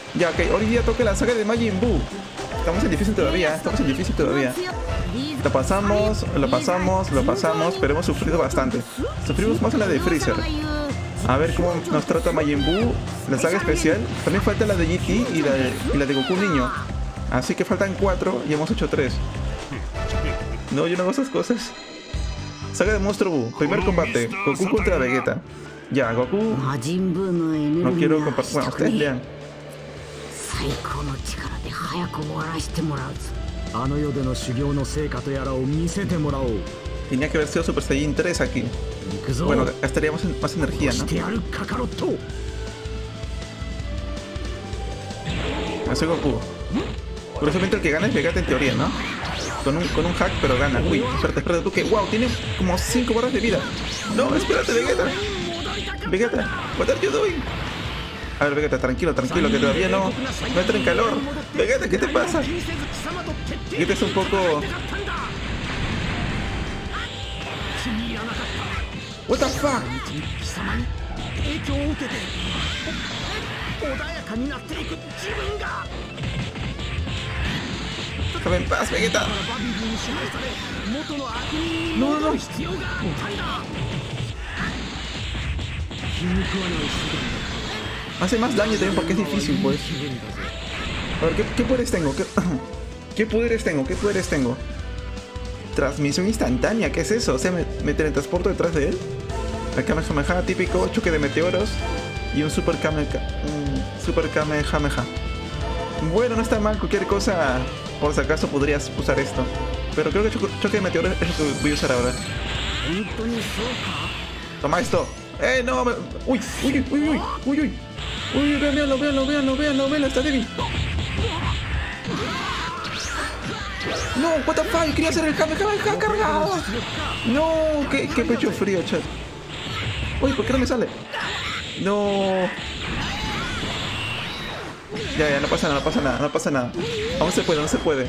Ya, ok, hoy día toca la saga de Majin Buu. Estamos en difícil todavía, estamos en difícil todavía. Lo pasamos, lo pasamos, lo pasamos, pero hemos sufrido bastante. Sufrimos más en la de Freezer. A ver cómo nos trata Majin Buu, la saga especial. También falta la de GT y la de Goku Niño. Así que faltan 4 y hemos hecho 3. No, yo no hago esas cosas. Saga de Monstruo Buu, primer combate, Goku contra Vegeta. Ya, Goku. No quiero compartir. Bueno, ustedes lean. Tenía que haber sido Super Saiyan 3 aquí. Bueno, gastaríamos más energía, ¿no? Así Goku. Curiosamente el que gana es Vegeta en teoría, ¿no? Con un hack, pero gana. Uy, espérate, tú que... ¡Wow! Tiene como 5 barras de vida. No, espérate, Vegeta. Vegeta, what are you doing? A ver, Vegeta, tranquilo, que todavía no entra en calor. Vegeta, ¿qué te pasa? Vegeta es un poco... What the fuck? Déjame en paz, Vegeta. No. Hace más daño también porque es difícil, pues. A ver, ¿qué poderes tengo? ¿Qué poderes tengo? Transmisión instantánea, ¿qué es eso? O sea, me teletransporto detrás de él. El Kamehameha típico, choque de meteoros. Y un Super Kamehameha. Bueno, no está mal, cualquier cosa, por si acaso podrías usar esto. Pero creo que choque de meteoros es lo que voy a usar ahora. Toma esto. No, uy, véanlo, está débil. No, what the fuck, quería hacer el Kamehameha cargado. No, qué pecho frío, chat. Uy, ¿por qué no me sale? No. Ya, no pasa nada. Aún se puede.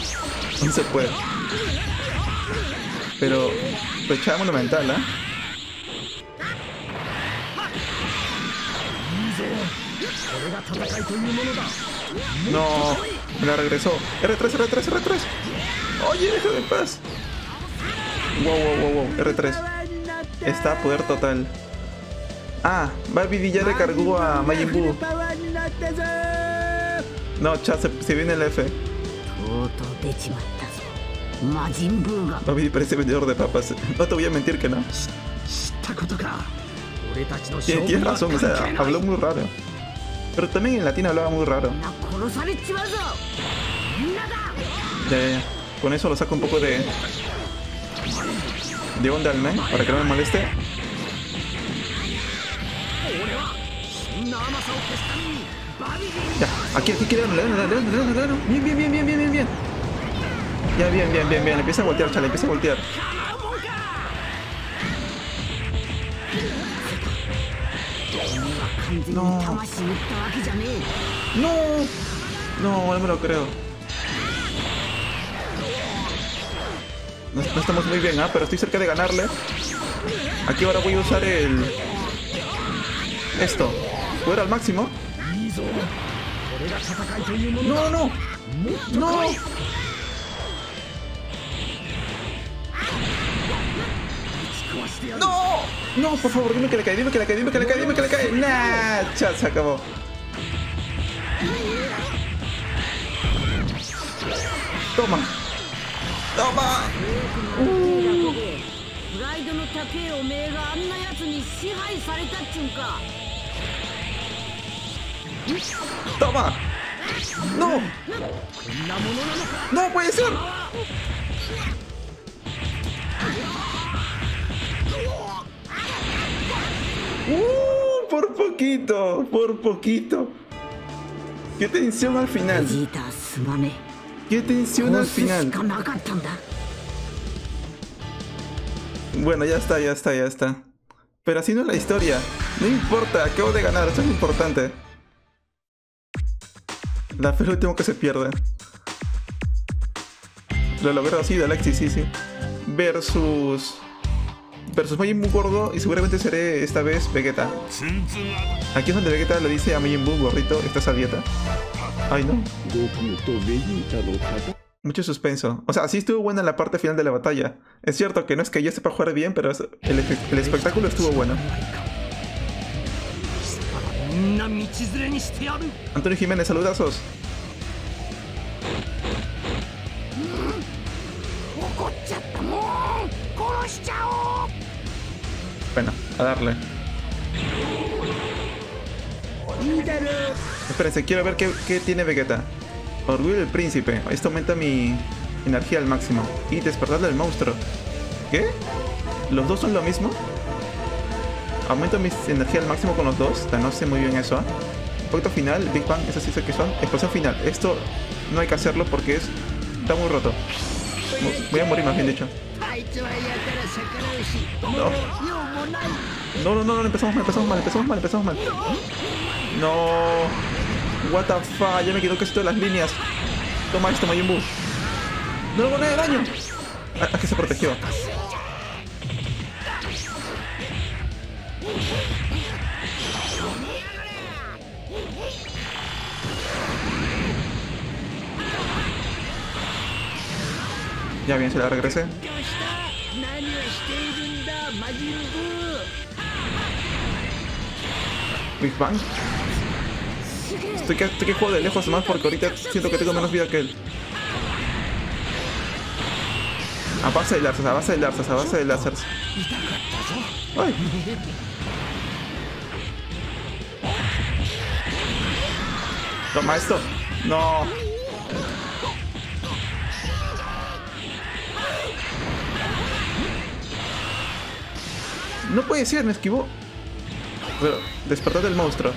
Pero pechada monumental, ¿eh? No, me la regresó. R3. Oye, déjame en paz. Wow. R3. Está a poder total. Ah, Baby ya recargó a Majin Buu. No, chat, se viene el F. Baby parece vendedor de papas. No te voy a mentir que no. Tienes razón, o sea, habló muy raro. Pero también en latín hablaba muy raro. Ya. Con eso lo saco un poco de onda al men, para que no me moleste. Ya, aquí le dan. Bien. Ya, bien. Empieza a voltear, chale, No me lo creo. No estamos muy bien, pero estoy cerca de ganarle. Aquí ahora voy a usar esto. Poder al máximo. No. No, por favor, dime que le cae. Nah, chat, se acabó. Toma. Toma. No puede ser. Por poquito. Qué tensión al final. Bueno, ya está. Pero así no es la historia. No importa, acabo de ganar, eso es lo importante. La fe es lo último que se pierde. Lo logró, sí, de Alexis, sí. Versus versus Majin Buu gordo y seguramente seré esta vez Vegeta. Aquí es donde Vegeta le dice a Majin Buu, gordito, ¿estás a dieta? Ay, no. Mucho suspenso. O sea, sí estuvo buena la parte final de la batalla. Es cierto que no es que yo sepa jugar bien, pero el espectáculo estuvo bueno. Antonio Jiménez, saludazos. Bueno, a darle. Espérense, quiero ver qué tiene Vegeta. Orgullo del príncipe. Esto aumenta mi energía al máximo. Y despertar del monstruo. ¿Qué? ¿Los dos son lo mismo? Aumento mi energía al máximo con los dos. O sea, no sé muy bien eso. Impacto final, Big Bang, eso sí sé que son. Explosión final. Esto no hay que hacerlo porque está muy roto. Voy a morir, más bien dicho. No, empezamos mal. No. What the fuck, ya me quedó casi todas las líneas. Toma esto, Majin Buu. No le hago nada de daño. Ah, que se protegió. Ya bien, se la regresé. Big Bang. Estoy que juego de lejos más porque ahorita siento que tengo menos vida que él. A base de láseres. ¡Ay! Toma esto. No. No puede ser, me esquivó. Pero, despertar del monstruo.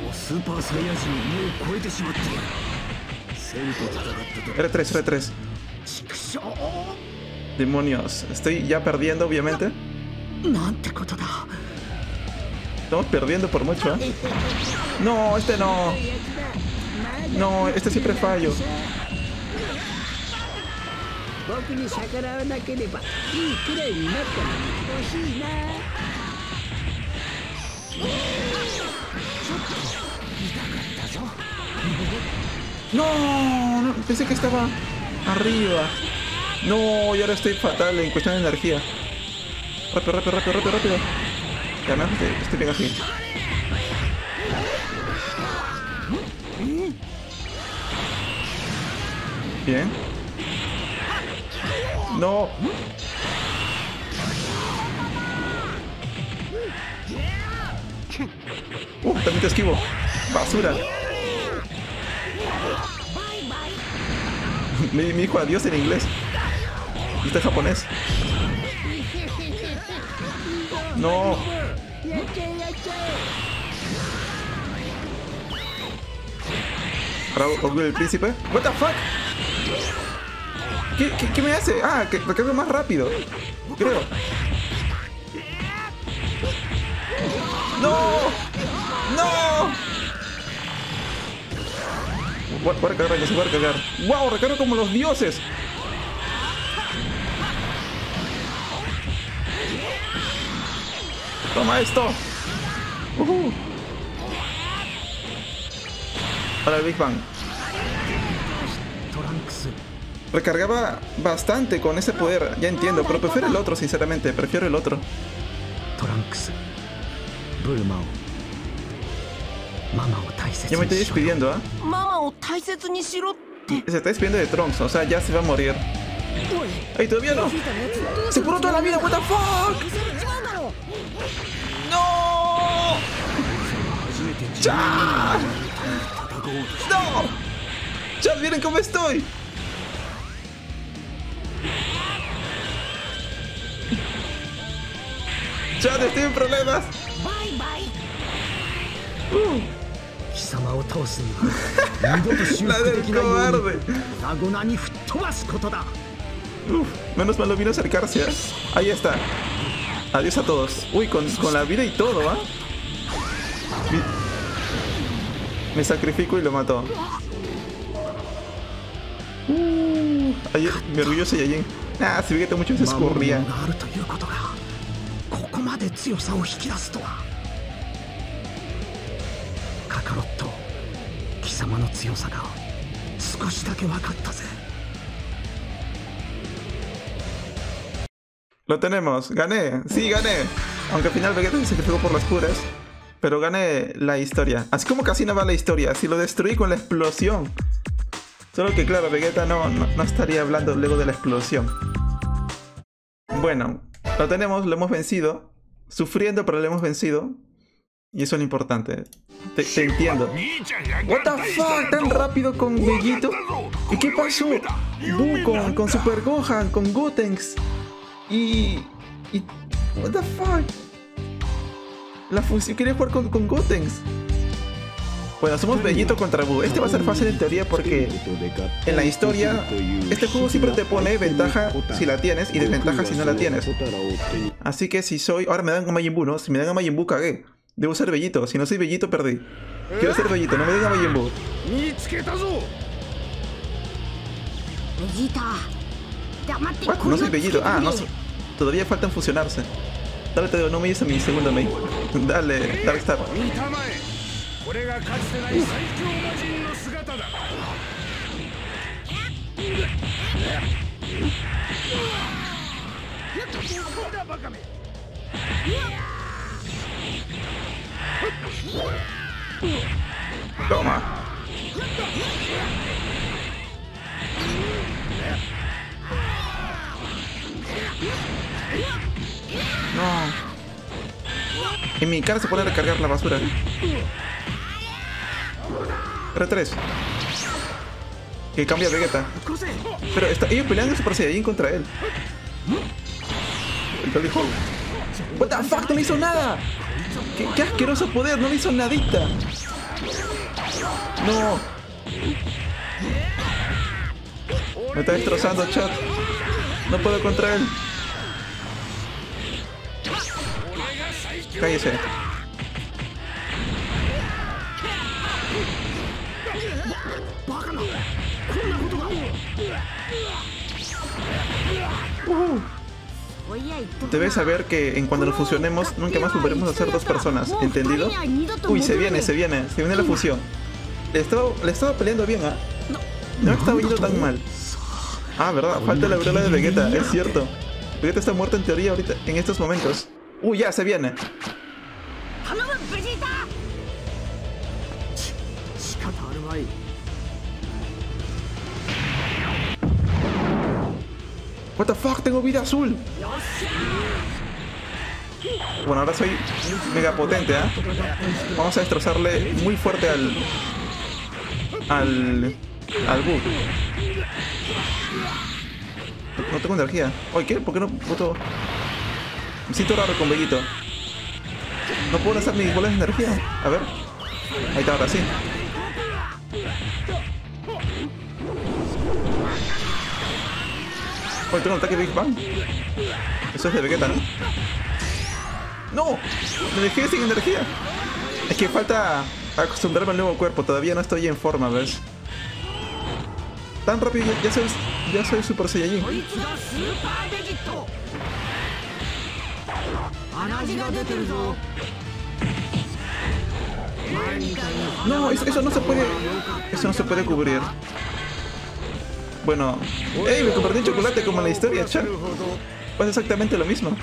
R3. Demonios. Estoy ya perdiendo, obviamente. Estamos perdiendo por mucho, ¿eh? No, este no. No, este siempre fallo. No, pensé que estaba arriba. No, y ahora estoy fatal en cuestión de energía. Rápido. Ya, mejor estoy bien así. Bien. No. También te esquivo. Basura. Me dijo adiós en inglés. ¿Y está en japonés? No. ¿Orgullo del príncipe? What the fuck? ¿Qué me hace? Ah, que recargo más rápido. Creo. ¡No! Voy a recargar. ¡Wow! Recargo como los dioses. Toma esto. Ahora el Big Bang. Recargaba bastante con ese poder, ya entiendo, pero prefiero el otro, sinceramente, prefiero el otro. Ya me estoy despidiendo, ¿ah? Se está despidiendo de Trunks, o sea, ya se va a morir. ¡Ay, todavía no! ¡Se curó toda la vida! ¡What the fuck! ¡No! ¡Chad! ¡No! ¡Chad, miren cómo estoy! ¡Chad, estoy en problemas! La del cobarde. Menos mal lo vino a acercarse, ¿eh? Ahí está. Adiós a todos. Uy, con la vida y todo, ¿ah? Me sacrifico y lo mató. Mi orgulloso Saiyajin. Ah, si Vegeta mucho se escurría. まで強さを引き出すとは。カカロット、貴様の強さが少しだけ分かったぜ。 Lo tenemos, gané, sí gané. Aunque al final Vegeta se sacrificó por las puras, pero gané la historia. Así como casi no va la historia, si lo destruí con la explosión. Solo que claro, Vegeta no estaría hablando luego de la explosión. Bueno, lo tenemos, lo hemos vencido. Sufriendo, pero lo hemos vencido. Y eso es lo importante. Te entiendo. What the fuck, tan rápido con Vegito. ¿Y qué pasó? Buu con Super Gohan, con Gotenks. Y what the fuck. La fusión, quería jugar con Gotenks. Bueno, somos Vegito contra Buu. Este va a ser fácil en teoría porque en la historia este juego siempre te pone ventaja si la tienes y desventaja si no la tienes. Así que si soy... Ahora me dan a Majin Buu, ¿no? Si me dan a Majin Buu, cagué. Debo ser Vegito. Si no soy Vegito, perdí. Quiero ser Vegito, no me den a Majin Buu. What? No soy Vegito. Ah, no soy... Todavía faltan fusionarse. Dale, te digo, no me hice mi segundo main. Dale, Darkstar. Toma. No. En mi cara se pone a recargar la basura. R3. Que cambia Vegeta. Pero ellos peleando Super Saiyajin contra él. El dijo, what the fuck, no le hizo nada. Qué asqueroso poder, no le hizo nadita. No. Me está destrozando, chat. No puedo contra él. Cállese. Debes saber que en cuando nos fusionemos nunca más volveremos a ser dos personas, ¿entendido? Uy, se viene la fusión. Le estaba peleando bien, ¿ah? No estaba yendo tan mal. Ah, verdad, falta la aureola de Vegeta, es cierto. Vegeta está muerto en teoría ahorita, en estos momentos. Uy, ya, se viene. What the fuck, tengo vida azul. Bueno, ahora soy mega potente, ¿eh? Vamos a destrozarle muy fuerte al Buu. No tengo energía. Oye, ¿qué? ¿Por qué no puedo? Me siento raro con Vegito. No puedo lanzar mis bolas de energía. A ver. Ahí está, ahora sí. Oye, tengo un ataque Big Bang. Eso es de Vegeta, ¿no? ¡No! Me dejé sin energía. Es que falta acostumbrarme al nuevo cuerpo. Todavía no estoy en forma, ¿ves? Tan rápido, ya soy Super Saiyajin. No, eso no se puede. Eso no se puede cubrir. Bueno. ¡Ey! Me convertí en chocolate como en la historia, chat. Pues exactamente lo mismo.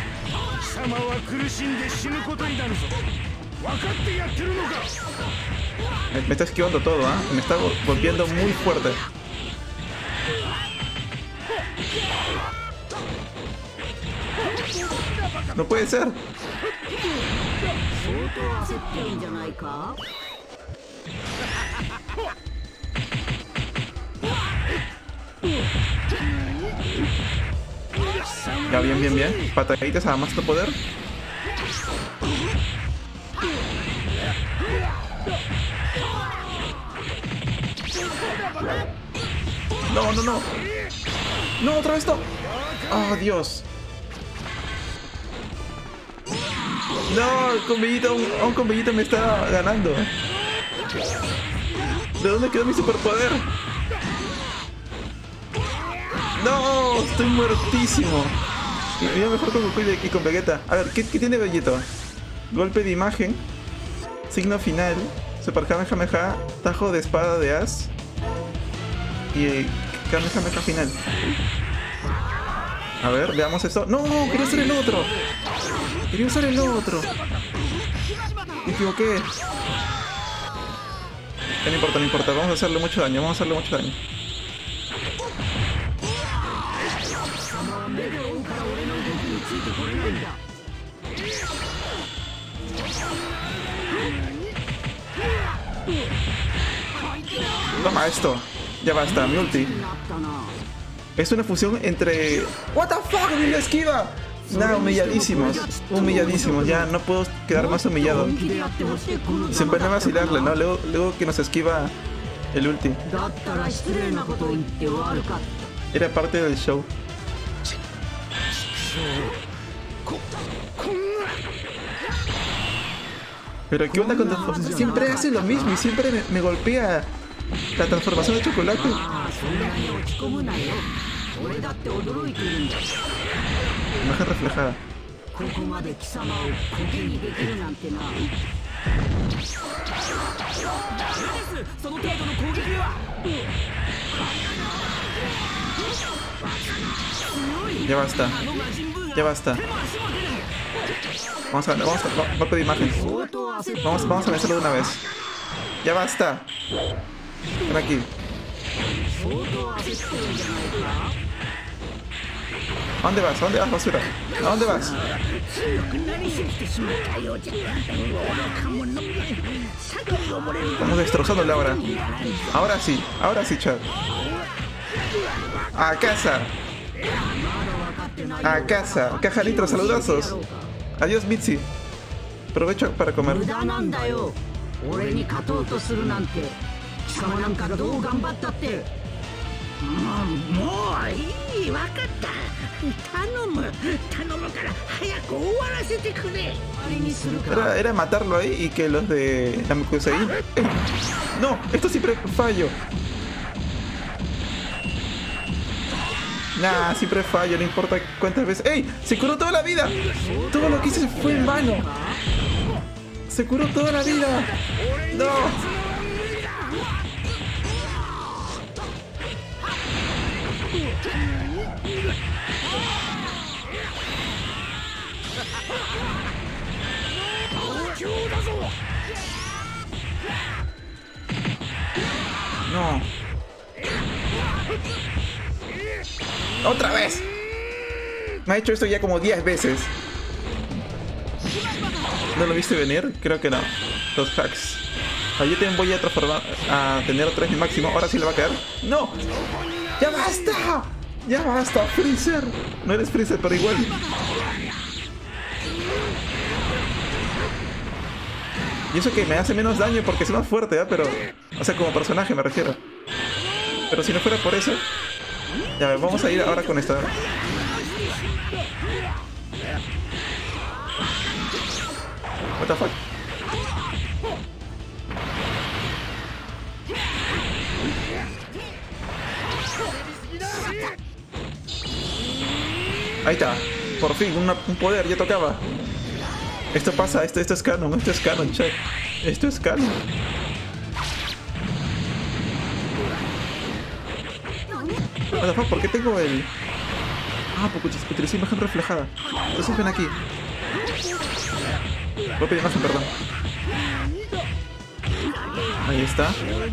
Me está esquivando todo, ¿ah? Me está golpeando muy fuerte. No puede ser. Ya, bien. Pataditas a más no poder. No. No, otra vez no. Oh, Dios. No, con Bellito, aún con Bellito me está ganando. ¿De dónde quedó mi superpoder? No, estoy muertísimo. Iba mejor con Goku y con Vegeta. A ver, ¿qué tiene Vegito? Golpe de imagen. Signo final. Super Kamehameha. Tajo de espada de As. Y Kamehameha final. A ver, veamos esto. ¡No! ¡Quería usar el otro! ¡Quería usar el otro! Me equivoqué. No importa, no importa. Vamos a hacerle mucho daño. Vamos a hacerle mucho daño. Toma esto. Ya basta, mi ulti. Es una fusión entre... What the fuck, mi la esquiva. Nah, humilladísimos. Humilladísimos. Ya no puedo quedar más humillado. Se puede vacilarle, ¿no? Luego que nos esquiva el ulti. Era parte del show. Pero qué onda con transformación. Siempre hace lo mismo y siempre me golpea la transformación de chocolate. Imagen reflejada. Ya basta. Ya basta. Vamos a golpe de imagen. Vamos a vencerlo de una vez. Ya basta. Ven aquí. ¿A dónde vas? ¿A dónde vas, basura? ¿A dónde vas? Estamos destrozándole ahora. Ahora sí, chat. A casa. A casa. Caja Nitro, saludazos. Adiós, Mitzi. Aprovecho para comer. Era matarlo ahí y que los de Namekusei. No, esto siempre fallo. Nah, siempre fallo, no importa cuántas veces. ¡Ey! Se curó toda la vida. Todo lo que hice fue en vano. Se curó toda la vida. No. No. ¡Otra vez! Me ha hecho esto ya como 10 veces. ¿No lo viste venir? Creo que no. Los hacks. Yo también voy a transformar a tener 3 mi máximo. Ahora sí le va a caer. ¡No! ¡Ya basta! ¡Ya basta! ¡Freezer! No eres Freezer, pero igual. Y eso que me hace menos daño porque es más fuerte, ¿eh? Pero... O sea, como personaje me refiero. Pero si no fuera por eso... Ya ver, vamos a ir ahora con esta. What the fuck? Ahí está. Por fin, un poder, ya tocaba. Esto pasa, esto es canon, check. Esto es canon. What the fuck, ¿por qué tengo el...? Ah, porque utilicé imagen reflejada. Entonces ven aquí. Golpe de imagen, perdón. Ahí está.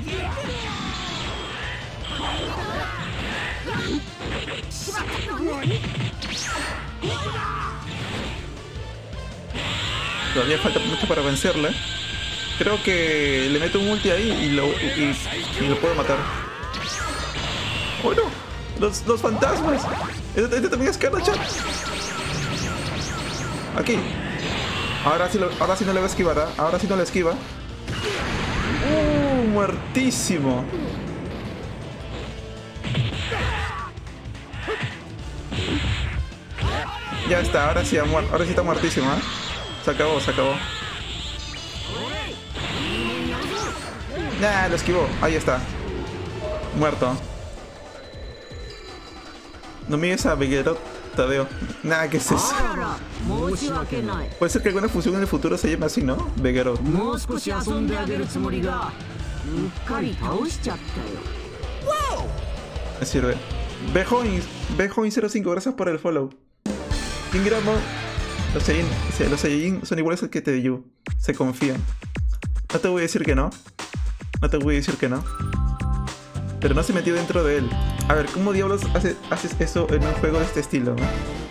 Todavía falta mucho para vencerle. Creo que le meto un ulti ahí y lo puedo matar. ¡Oh no! ¡Los fantasmas! Este también es canon, chat. Aquí. Ahora sí no le va a esquivar, ¿eh? Ahora sí no le esquiva. Muertísimo. Ya está, ahora sí está muertísimo, ¿eh? Se acabó. Nah, lo esquivó. Ahí está. Muerto. No mires a Vegeta Tadeo. Nada, ¿qué es eso? Puede ser que alguna fusión en el futuro se llame así, ¿no? Vegero. Me sirve. Bejoin05, gracias por el follow. Ingramo. Los Saiyajin son iguales al que te dio. Se confían. No te voy a decir que no. No te voy a decir que no. Pero no se metió dentro de él. A ver, ¿cómo diablos haces eso en un juego de este estilo, ¿no?